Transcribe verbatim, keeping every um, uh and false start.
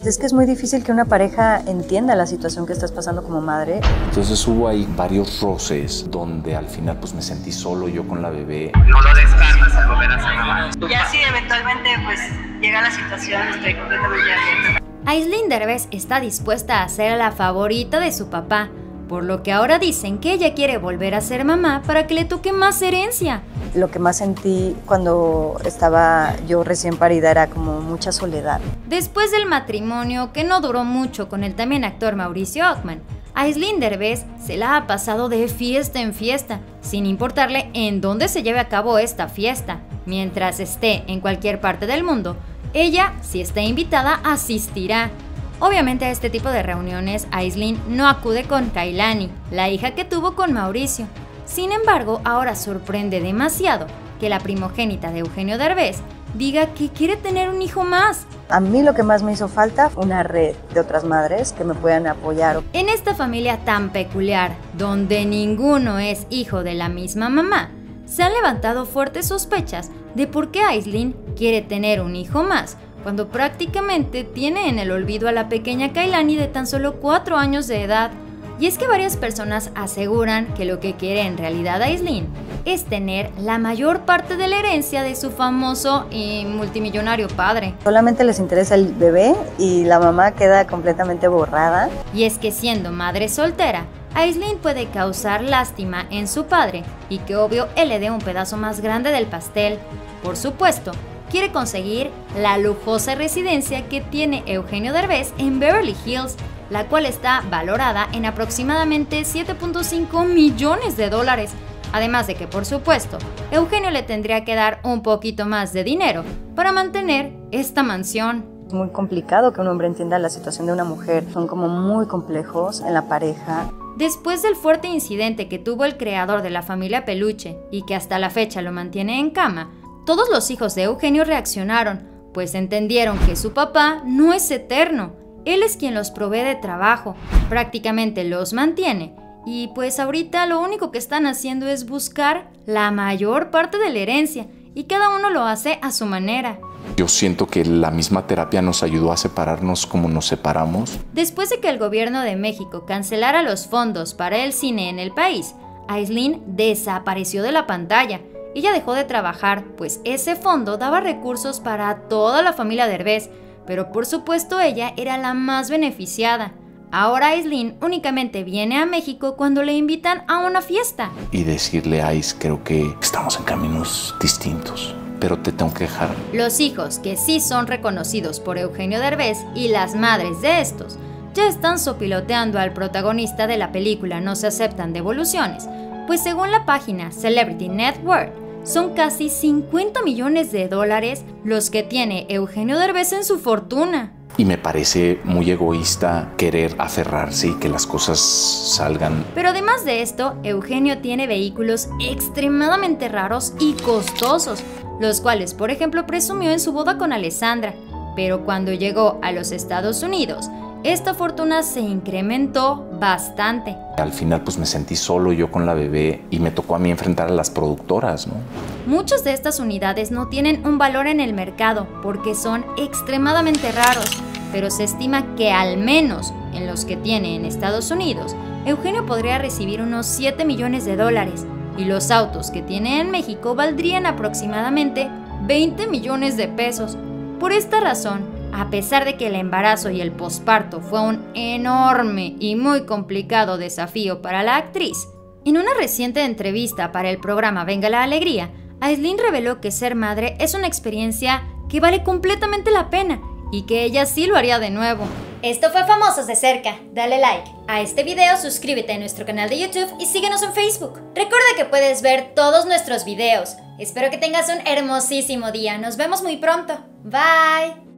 Es que es muy difícil que una pareja entienda la situación que estás pasando como madre. Entonces hubo ahí varios roces donde al final pues me sentí solo yo con la bebé. No lo descartas al volver a ser mamá. Ya si eventualmente pues llega la situación, estoy completamente abierta. Aislinn Derbez está dispuesta a ser la favorita de su papá, por lo que ahora dicen que ella quiere volver a ser mamá para que le toque más herencia. Lo que más sentí cuando estaba yo recién parida era como mucha soledad. Después del matrimonio, que no duró mucho con el también actor Mauricio Ockman, Aislinn Derbez se la ha pasado de fiesta en fiesta, sin importarle en dónde se lleve a cabo esta fiesta. Mientras esté en cualquier parte del mundo, ella, si está invitada, asistirá. Obviamente a este tipo de reuniones, Aislinn no acude con Kailani, la hija que tuvo con Mauricio. Sin embargo, ahora sorprende demasiado que la primogénita de Eugenio Derbez diga que quiere tener un hijo más. A mí lo que más me hizo falta fue una red de otras madres que me puedan apoyar. En esta familia tan peculiar, donde ninguno es hijo de la misma mamá, se han levantado fuertes sospechas de por qué Aislinn quiere tener un hijo más, cuando prácticamente tiene en el olvido a la pequeña Kailani de tan solo cuatro años de edad. Y es que varias personas aseguran que lo que quiere en realidad Aislinn es tener la mayor parte de la herencia de su famoso y multimillonario padre. Solamente les interesa el bebé y la mamá queda completamente borrada. Y es que siendo madre soltera, Aislinn puede causar lástima en su padre y que obvio él le dé un pedazo más grande del pastel. Por supuesto, quiere conseguir la lujosa residencia que tiene Eugenio Derbez en Beverly Hills, la cual está valorada en aproximadamente siete punto cinco millones de dólares. Además de que, por supuesto, Eugenio le tendría que dar un poquito más de dinero para mantener esta mansión. Es muy complicado que un hombre entienda la situación de una mujer. Son como muy complejos en la pareja. Después del fuerte incidente que tuvo el creador de la familia Peluche y que hasta la fecha lo mantiene en cama, todos los hijos de Eugenio reaccionaron, pues entendieron que su papá no es eterno. Él es quien los provee de trabajo, prácticamente los mantiene, y pues ahorita lo único que están haciendo es buscar la mayor parte de la herencia, y cada uno lo hace a su manera. Yo siento que la misma terapia nos ayudó a separarnos como nos separamos. Después de que el gobierno de México cancelara los fondos para el cine en el país, Aislinn desapareció de la pantalla. Ella dejó de trabajar, pues ese fondo daba recursos para toda la familia Derbez, pero por supuesto ella era la más beneficiada. Ahora Aislinn únicamente viene a México cuando le invitan a una fiesta. Y decirle a Ais, creo que estamos en caminos distintos, pero te tengo que dejar. Los hijos que sí son reconocidos por Eugenio Derbez y las madres de estos ya están sopiloteando al protagonista de la película No se aceptan devoluciones, pues según la página Celebrity Net Worth, son casi cincuenta millones de dólares los que tiene Eugenio Derbez en su fortuna. Y me parece muy egoísta querer aferrarse y que las cosas salgan. Pero además de esto, Eugenio tiene vehículos extremadamente raros y costosos, los cuales por ejemplo presumió en su boda con Alessandra. Pero cuando llegó a los Estados Unidos, esta fortuna se incrementó bastante. Al final pues me sentí solo yo con la bebé y me tocó a mí enfrentar a las productoras, ¿no? Muchas de estas unidades no tienen un valor en el mercado porque son extremadamente raros, pero se estima que al menos en los que tiene en Estados Unidos, Eugenio podría recibir unos siete millones de dólares y los autos que tiene en México valdrían aproximadamente veinte millones de pesos. Por esta razón, a pesar de que el embarazo y el posparto fue un enorme y muy complicado desafío para la actriz, en una reciente entrevista para el programa Venga la Alegría, Aislinn reveló que ser madre es una experiencia que vale completamente la pena y que ella sí lo haría de nuevo. Esto fue Famosos de Cerca. Dale like a este video, suscríbete a nuestro canal de YouTube y síguenos en Facebook. Recuerda que puedes ver todos nuestros videos. Espero que tengas un hermosísimo día. Nos vemos muy pronto. Bye.